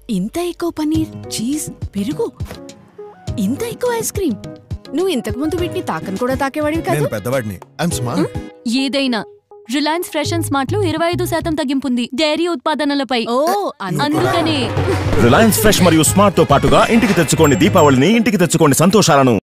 ఇంత ఎక్కువ పన్నీర్, చీజ్, పెరుగు, ఇంత ఎక్కువ ఐస్ క్రీమ్. నువ్వు ఇంతకు ముందు వీటిని తాకని కూడా తాకేవాడివి కాదు. నేను పెద్దవాడిని. I am smart. ఏదైనా రిలయన్స్ ఫ్రెష్ అండ్ స్మార్ట్ లో 25% తగ్గింపుంది డైరీ ఉత్పాదనలపై. అందుకనే రిలయన్స్ ఫ్రెష్ మరియు స్మార్ట్ తో పాటుగా ఇంటికి తెచ్చుకోండి దీపావళిని, ఇంటికి తెచ్చుకోండి సంతోషాలను.